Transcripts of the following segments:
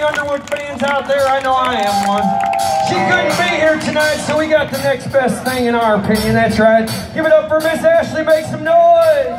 Underwood fans out there, I know I am one. She couldn't be here tonight, so we got the next best thing in our opinion. That's right. Give it up for Miss Ashley. Make some noise.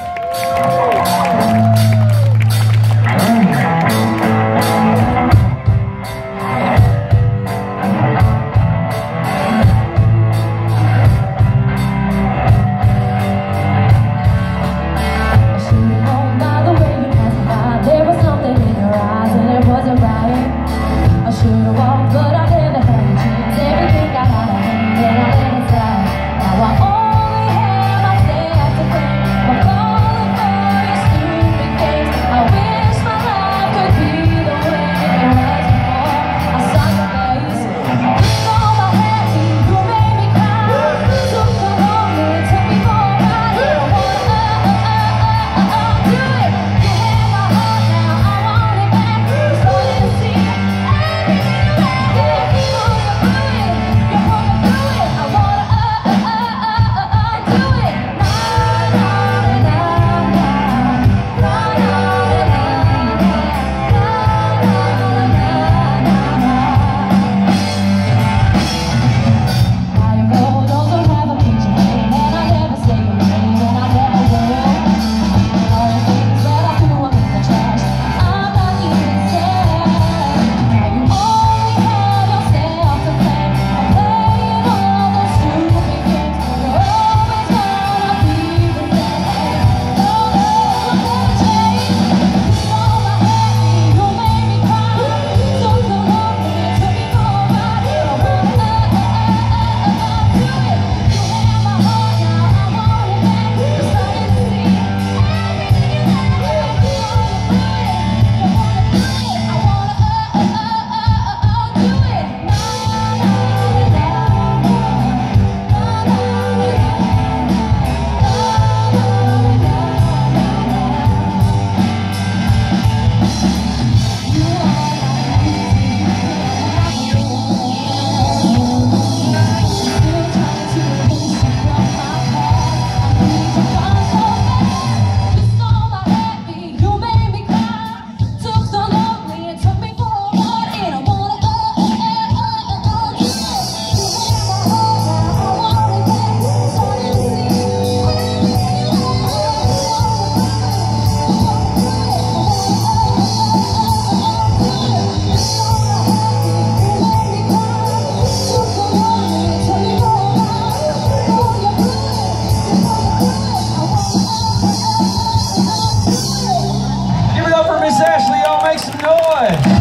Miss Ashley, y'all make some noise.